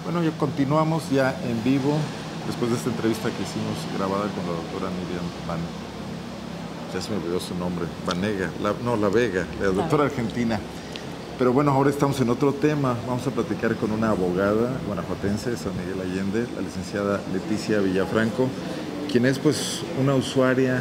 Bueno, ya continuamos ya en vivo, después de esta entrevista que hicimos grabada con la doctora Miriam ya se me olvidó su nombre, La Vega, la doctora argentina. Pero bueno, ahora estamos en otro tema, vamos a platicar con una abogada guanajuatense de San Miguel Allende, la licenciada Leticia Villafranco, quien es pues una usuaria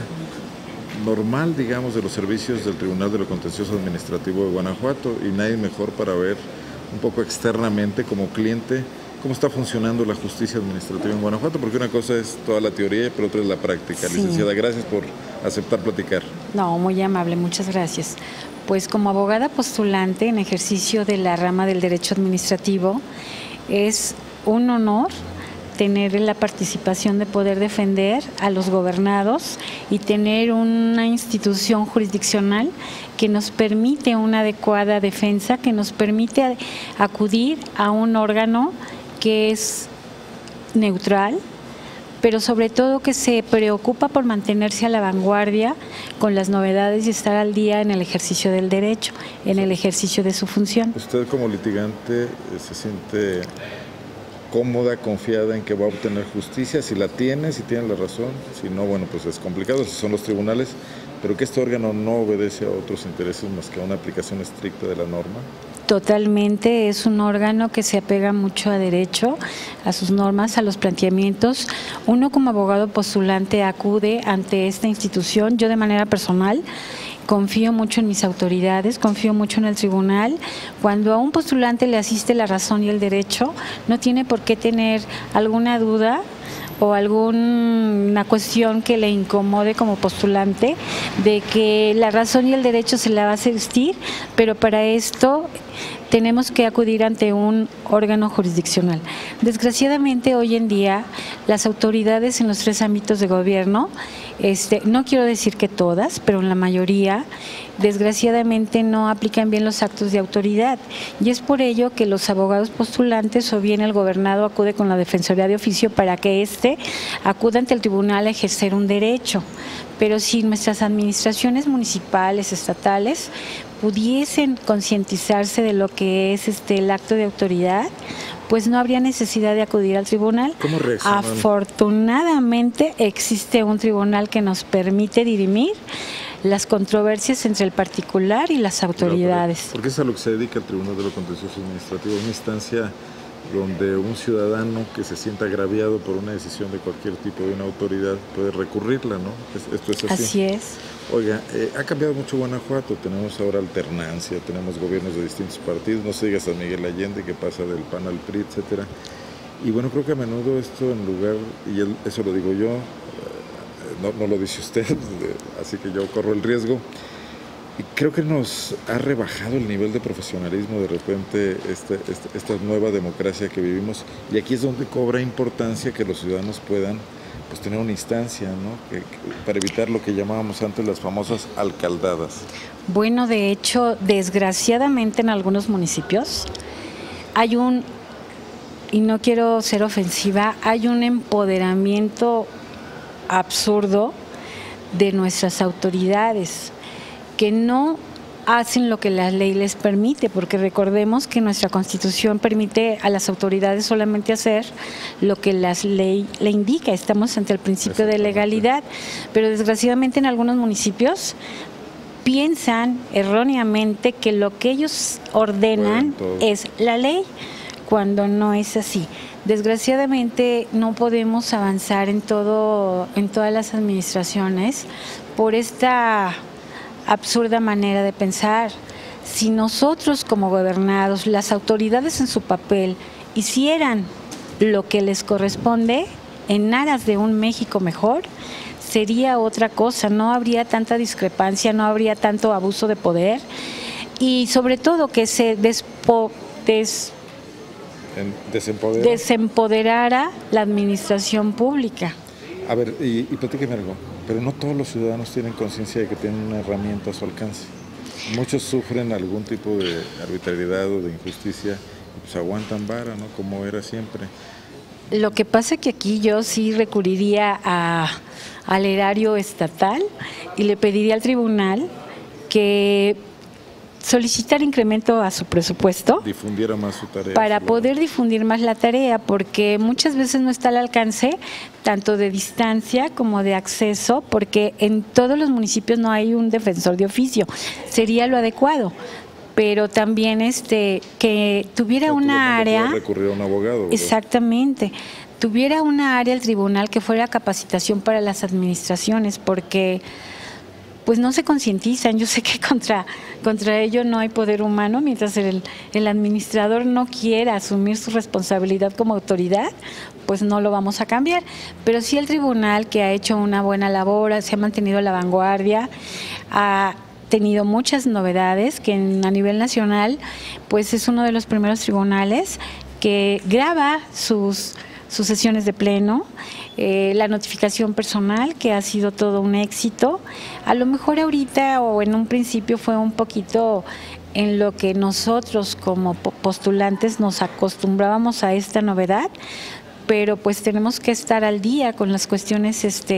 normal, digamos, de los servicios del Tribunal de lo Contencioso Administrativo de Guanajuato, y nadie mejor para ver un poco externamente como cliente cómo está funcionando la justicia administrativa en Guanajuato, porque una cosa es toda la teoría, pero otra es la práctica. Sí. Licenciada, gracias por aceptar platicar. No, muy amable, muchas gracias. Pues como abogada postulante en ejercicio de la rama del derecho administrativo, es un honor tener la participación de poder defender a los gobernados y tener una institución jurisdiccional que nos permite una adecuada defensa, que nos permite acudir a un órgano que es neutral, pero sobre todo que se preocupa por mantenerse a la vanguardia con las novedades y estar al día en el ejercicio del derecho, en el ejercicio de su función. ¿Usted como litigante se siente cómoda, confiada en que va a obtener justicia? Si la tiene, si tiene la razón, si no, bueno, pues es complicado, si son los tribunales, pero que este órgano no obedece a otros intereses más que a una aplicación estricta de la norma. Totalmente, es un órgano que se apega mucho a derecho, a sus normas, a los planteamientos. Uno como abogado postulante acude ante esta institución. Yo de manera personal confío mucho en mis autoridades, confío mucho en el tribunal. Cuando a un postulante le asiste la razón y el derecho, no tiene por qué tener alguna duda o alguna cuestión que le incomode como postulante de que la razón y el derecho se la va a asistir, pero para esto tenemos que acudir ante un órgano jurisdiccional. Desgraciadamente hoy en día las autoridades en los 3 ámbitos de gobierno, no quiero decir que todas, pero en la mayoría, desgraciadamente no aplican bien los actos de autoridad, y es por ello que los abogados postulantes o bien el gobernado acude con la Defensoría de Oficio para que acuda ante el tribunal a ejercer un derecho. Pero si nuestras administraciones municipales, estatales, pudiesen concientizarse de lo que es el acto de autoridad, pues no habría necesidad de acudir al tribunal. ¿Cómo reaccionan? Afortunadamente existe un tribunal que nos permite dirimir las controversias entre el particular y las autoridades. Porque es a lo que se dedica el Tribunal de lo Contencioso Administrativo, una instancia donde un ciudadano que se sienta agraviado por una decisión de cualquier tipo de una autoridad puede recurrirla, ¿no? Esto es así. Así es. Oiga, ha cambiado mucho Guanajuato, tenemos ahora alternancia, tenemos gobiernos de distintos partidos, no se diga San Miguel Allende, que pasa del PAN al PRI, etcétera. Y bueno, creo que a menudo esto en lugar, y eso lo digo yo, no lo dice usted, así que yo corro el riesgo. Y creo que nos ha rebajado el nivel de profesionalismo de repente esta nueva democracia que vivimos, y aquí es donde cobra importancia que los ciudadanos puedan pues tener una instancia, ¿no? Para evitar lo que llamábamos antes las famosas alcaldadas. Bueno, de hecho, desgraciadamente en algunos municipios hay y no quiero ser ofensiva, hay un empoderamiento absurdo de nuestras autoridades que no hacen lo que la ley les permite, porque recordemos que nuestra Constitución permite a las autoridades solamente hacer lo que la ley le indica. Estamos ante el principio de legalidad, pero desgraciadamente en algunos municipios piensan erróneamente que lo que ellos ordenan es la ley, cuando no es así. Desgraciadamente no podemos avanzar en todas las administraciones por esta absurda manera de pensar. Si nosotros como gobernados, las autoridades en su papel, hicieran lo que les corresponde en aras de un México mejor, sería otra cosa, no habría tanta discrepancia, no habría tanto abuso de poder, y sobre todo que se desempoderara la administración pública. A ver, y platíqueme algo, pero no todos los ciudadanos tienen conciencia de que tienen una herramienta a su alcance. Muchos sufren algún tipo de arbitrariedad o de injusticia, y pues aguantan vara, ¿no? Como era siempre. Lo que pasa es que aquí yo sí recurriría al erario estatal y le pediría al tribunal que solicitar incremento a su presupuesto. Difundiera más su tarea. Para poder difundir más la tarea, porque muchas veces no está al alcance, tanto de distancia como de acceso, porque en todos los municipios no hay un defensor de oficio. Sería lo adecuado. Pero también que tuviera una área. Recurrir a un abogado, ¿verdad? Exactamente. Tuviera una área el tribunal que fuera capacitación para las administraciones, porque pues no se concientizan. Yo sé que contra ello no hay poder humano, mientras el administrador no quiera asumir su responsabilidad como autoridad, pues no lo vamos a cambiar. Pero sí el tribunal, que ha hecho una buena labor, se ha mantenido a la vanguardia, ha tenido muchas novedades, que a nivel nacional pues es uno de los primeros tribunales que graba sus sesiones de pleno, la notificación personal, que ha sido todo un éxito. A lo mejor ahorita o en un principio fue un poquito en lo que nosotros como postulantes nos acostumbrábamos a esta novedad, pero pues tenemos que estar al día con las cuestiones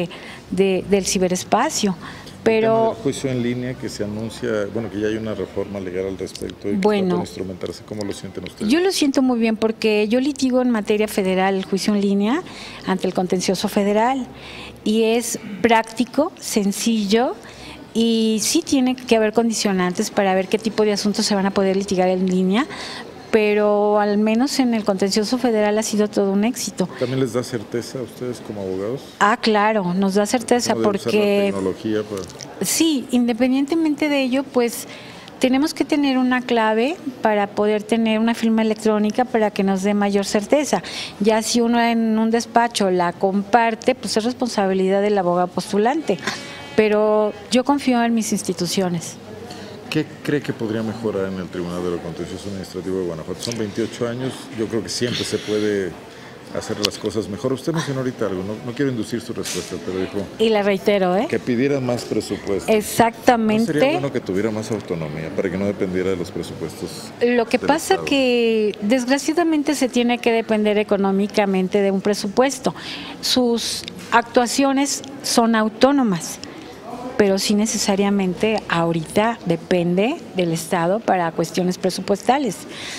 del ciberespacio. Pero el juicio en línea que se anuncia, bueno, que ya hay una reforma legal al respecto y que bueno, está por instrumentarse, ¿cómo lo sienten ustedes? Yo lo siento muy bien, porque yo litigo en materia federal el juicio en línea ante el contencioso federal, y es práctico, sencillo, y sí tiene que haber condicionantes para ver qué tipo de asuntos se van a poder litigar en línea, pero al menos en el contencioso federal ha sido todo un éxito. ¿También les da certeza a ustedes como abogados? Ah, claro, nos da certeza, porque usar la tecnología para... Sí, independientemente de ello, pues tenemos que tener una clave para poder tener una firma electrónica para que nos dé mayor certeza. Ya si uno en un despacho la comparte, pues es responsabilidad del abogado postulante, pero yo confío en mis instituciones. ¿Qué cree que podría mejorar en el Tribunal de lo Contencioso Administrativo de Guanajuato? Son 28 años, yo creo que siempre se puede hacer las cosas mejor. Usted mencionó ahorita algo, no quiero inducir su respuesta, pero dijo... Y la reitero, que pidieran más presupuesto. Exactamente. ¿No sería bueno que tuviera más autonomía para que no dependiera de los presupuestos? Lo que pasa que desgraciadamente se tiene que depender económicamente de un presupuesto. Sus actuaciones son autónomas, pero sí necesariamente ahorita depende del Estado para cuestiones presupuestales.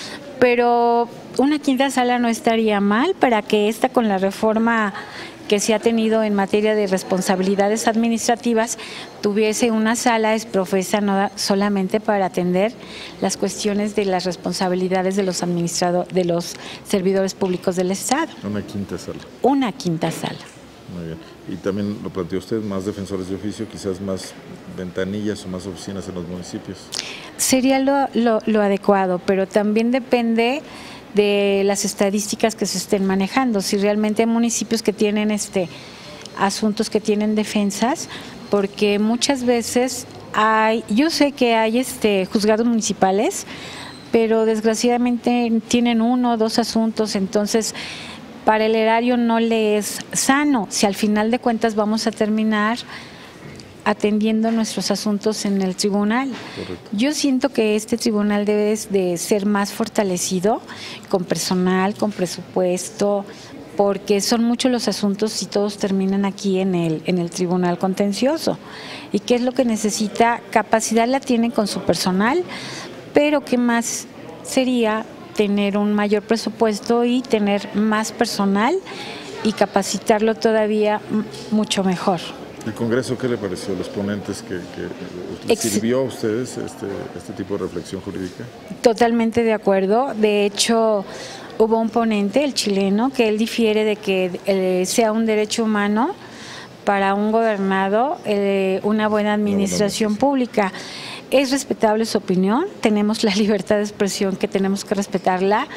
Pero una quinta sala no estaría mal para que con la reforma que se ha tenido en materia de responsabilidades administrativas, tuviese una sala exprofesa no solamente para atender las cuestiones de las responsabilidades de los de los servidores públicos del Estado. Una quinta sala. Una quinta sala. Muy bien. Y también lo planteó usted, más defensores de oficio, quizás más ventanillas o más oficinas en los municipios. Sería lo adecuado, pero también depende de las estadísticas que se estén manejando. Si realmente hay municipios que tienen asuntos que tienen defensas, porque muchas veces yo sé que hay juzgados municipales, pero desgraciadamente tienen 1 o 2 asuntos, entonces para el erario no le es sano, si al final de cuentas vamos a terminar atendiendo nuestros asuntos en el tribunal. Correcto. Yo siento que este tribunal debe de ser más fortalecido, con personal, con presupuesto, porque son muchos los asuntos y todos terminan aquí en el tribunal contencioso. ¿Y qué es lo que necesita? Capacidad la tienen con su personal, pero ¿qué más sería? Tener un mayor presupuesto y tener más personal y capacitarlo todavía mucho mejor. ¿El Congreso qué le pareció? ¿Los ponentes que sirvió a ustedes este tipo de reflexión jurídica? Totalmente de acuerdo. De hecho, hubo un ponente, el chileno, que él difiere de que sea un derecho humano para un gobernado una buena administración pública. Es respetable su opinión, tenemos la libertad de expresión que tenemos que respetarla,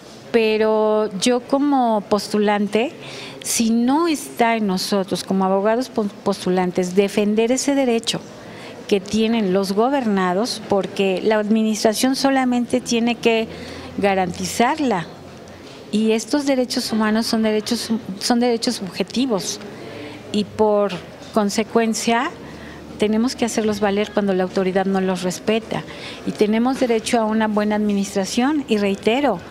pero yo como postulante, si no está en nosotros como abogados postulantes defender ese derecho que tienen los gobernados, porque la administración solamente tiene que garantizarla, y estos derechos humanos son derechos subjetivos, y por consecuencia tenemos que hacerlos valer cuando la autoridad no los respeta, y tenemos derecho a una buena administración. Y reitero,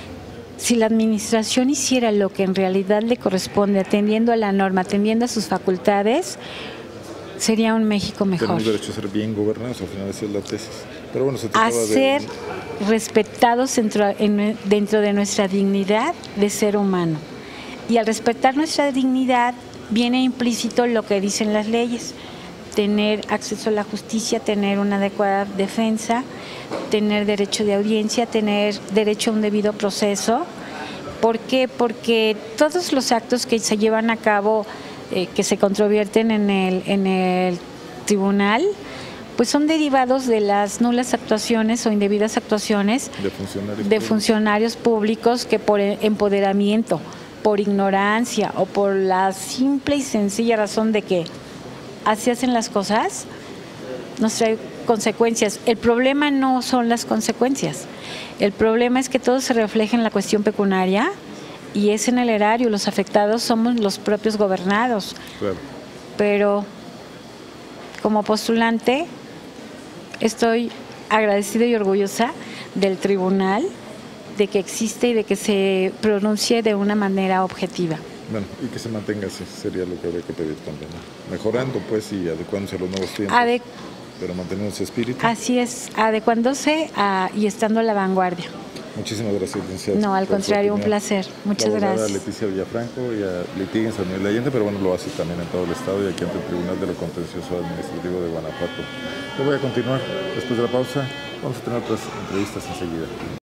si la administración hiciera lo que en realidad le corresponde, atendiendo a la norma, atendiendo a sus facultades, sería un México mejor. Tenemos derecho a ser bien gobernados, al final esa es la tesis. Pero bueno, se a trataba ser de... respetados dentro de nuestra dignidad de ser humano. Y al respetar nuestra dignidad viene implícito lo que dicen las leyes: tener acceso a la justicia, tener una adecuada defensa, tener derecho de audiencia, tener derecho a un debido proceso. ¿Por qué? Porque todos los actos que se llevan a cabo, que se controvierten en el tribunal, pues son derivados de las nulas actuaciones o indebidas actuaciones de funcionarios públicos que por empoderamiento, por ignorancia o por la simple y sencilla razón de que así hacen las cosas, nos trae consecuencias. El problema no son las consecuencias. El problema es que todo se refleja en la cuestión pecuniaria y es en el erario. Los afectados somos los propios gobernados. Claro. Pero como postulante estoy agradecida y orgullosa del tribunal, de que existe y de que se pronuncie de una manera objetiva. Bueno, y que se mantenga así, sería lo que habría que pedir también, ¿no? Mejorando, pues, y adecuándose a los nuevos tiempos, pero manteniendo ese espíritu. Así es, adecuándose y estando a la vanguardia. Muchísimas gracias, licenciada. No, al contrario, un placer. Muchas gracias. A Leticia Villafranco y a Litiga en San Miguel de Allende, pero bueno, lo hace también en todo el estado y aquí ante el Tribunal de lo Contencioso Administrativo de Guanajuato. Yo voy a continuar después de la pausa. Vamos a tener otras entrevistas enseguida.